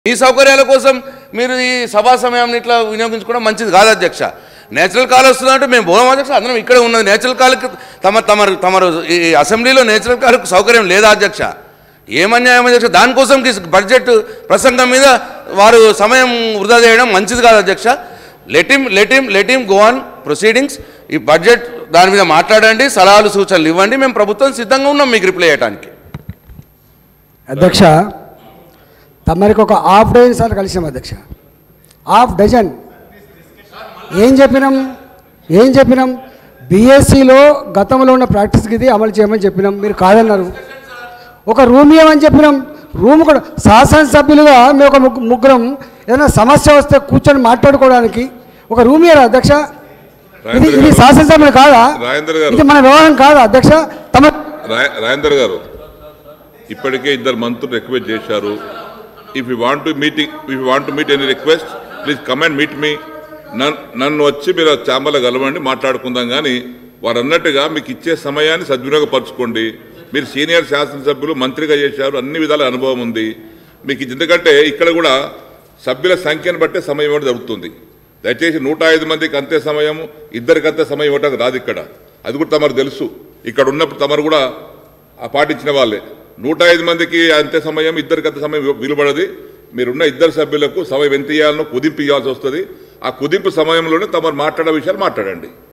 ఈ సౌకర్యాల కోసం మీరు ఈ సభా సమయాన్ని ఇట్లా వినియోగించుకోవడం మంచిది కాదు అధ్యక్ష. నేచురల్ కాల్ వస్తుందంటే మేము పోదాం అధ్యక్ష, అందరం ఇక్కడే ఉన్నది. నేచురల్ కాల్కి తమరు ఈ అసెంబ్లీలో నేచురల్ కాల్కి సౌకర్యం లేదా అధ్యక్ష? ఏమన్యాయం అధ్యక్ష? దానికోసం బడ్జెట్ ప్రసంగం మీద వారు సమయం వృధా చేయడం మంచిది కాదు అధ్యక్ష. Let him go on proceedings. ఈ బడ్జెట్ దాని మీద మాట్లాడండి, సలహాలు సూచనలు ఇవ్వండి. మేము ప్రభుత్వం సిద్ధంగా ఉన్నాం మీకు రిప్లై చేయడానికి. అధ్యక్ష, తమరికి ఒక హాఫ్ డజన్ సార్లు కలిసాం అధ్యక్ష. హాఫ్ డజన్ ఏం చెప్పినాం బీఎస్సీలో గతంలో ఉన్న ప్రాక్టీస్కి ఇది అమలు చేయమని చెప్పినాం. మీరు కాదన్నారు. ఒక రూమ్ ఇవ్వమని చెప్పినాం. రూమ్ కూడా శాసనసభ్యులుగా మేము ఒక ముగ్గురం ఏదైనా సమస్య వస్తే కూర్చొని మాట్లాడుకోవడానికి ఒక రూమ్ ఇవ్వరా అధ్యక్ష? ఇది శాసనసభ్యులు కాదా? ఇది మన వ్యవహారం కాదా అధ్యక్ష? రాజేందర్ గారు ఇప్పటికే ఇద్దరు మంత్రులు రిక్వెస్ట్ చేశారు. If you want to meet any request please come and meet me. నన్ను వచ్చి మీరు ఛాంబర్లో కలవండి, మాట్లాడుకుందాం. కానీ వారు అన్నట్టుగా మీకు ఇచ్చే సమయాన్ని సద్వినియోగపరచుకోండి. మీరు సీనియర్ శాసనసభ్యులు, మంత్రిగా చేశారు, అన్ని విధాల అనుభవం ఉంది మీకు. ఎందుకంటే ఇక్కడ కూడా సభ్యుల సంఖ్యను బట్టే సమయం ఇవ్వడం జరుగుతుంది. దయచేసి 105 మందికి అంతే సమయం, ఇద్దరికి అంతే సమయం ఇవ్వడానికి రాదు ఇక్కడ. అది కూడా తమరు తెలుసు. ఇక్కడ ఉన్నప్పుడు తమరు కూడా పాటించిన వాళ్ళే. 105 మందికి అంతే సమయం, ఇద్దరికి అంతే సమయం విలువడది. మీరున్న ఇద్దరు సభ్యులకు సమయం ఎంత ఇవ్వాలనో కుదింపు ఇవ్వాల్సి వస్తుంది. ఆ కుదింపు సమయంలోనే తమరు మాట్లాడే విషయాలు మాట్లాడండి.